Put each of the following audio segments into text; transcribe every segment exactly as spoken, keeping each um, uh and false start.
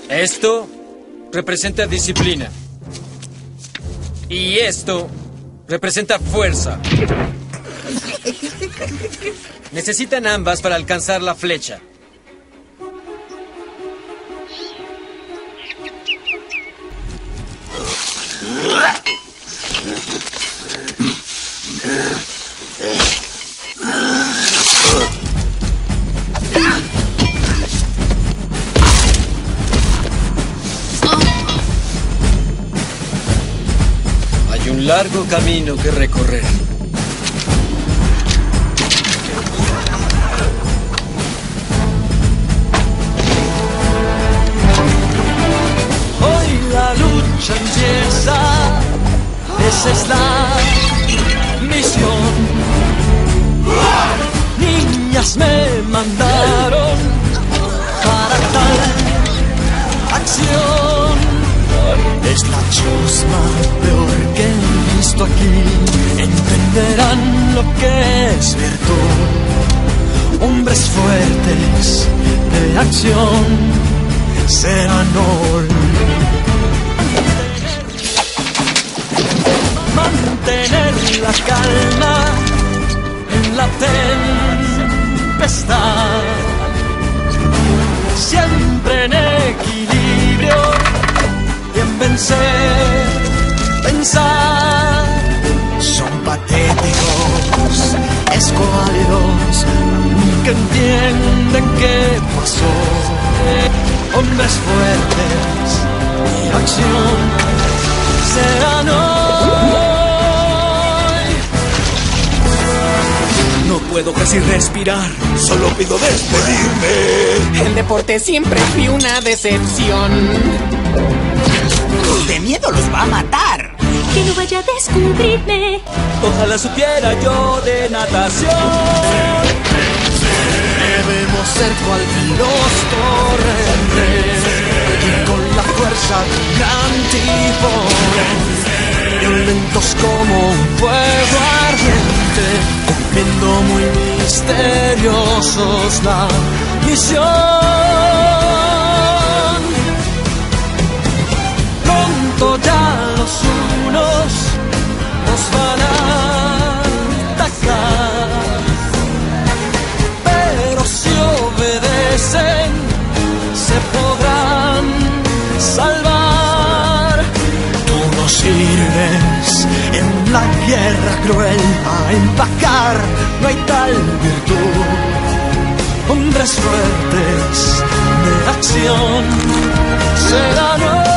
Esto representa disciplina. Y esto representa fuerza. Necesitan ambas para alcanzar la flecha. Hay un largo camino que recorrer. Hoy la lucha empieza, esa es la misión. Niñas me mandaron para tal acción. Es la chusma peor que he visto aquí. Entenderán lo que es virtud. Hombres fuertes de acción serán hoy. Mantener la calma en la tempestad, siempre en equilibrio y en vencer, pensar. Son patéticos, escuálidos, nunca entienden qué pasó. Hombres fuertes y acción serán hoy. No puedo casi respirar, solo pido despedirme. El deporte siempre fue una decepción. De miedo los va a matar. Que no vaya a descubrirme. Ojalá supiera yo de natación. Debemos ser cual los torrentes y con la fuerza de un gran tifón, violentos como un fuego ardiente, cumpliendo muy misteriosos la misión. Pronto ya los unos nos van a atacar, pero si obedecen se podrán salvar. Tú no sirves en la guerra cruel a empacar, no hay tal virtud. Hombres fuertes de acción serán hoy.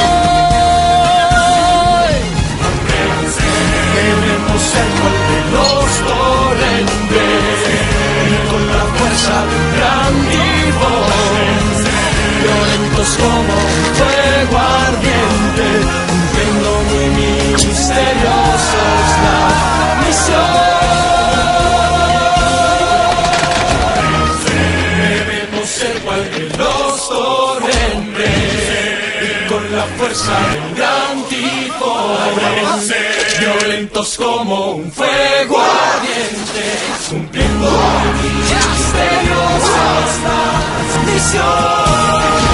Debemos ser cual de los torrentes y con la fuerza de un gran tifón, violentos como un fuego ardiente, cumpliendo muy misteriosos la misión. Debemos ser cual de los torrentes y con la fuerza de un gran tifón, violentos como un fuego ardiente, cumpliendo muy misteriosos la misión.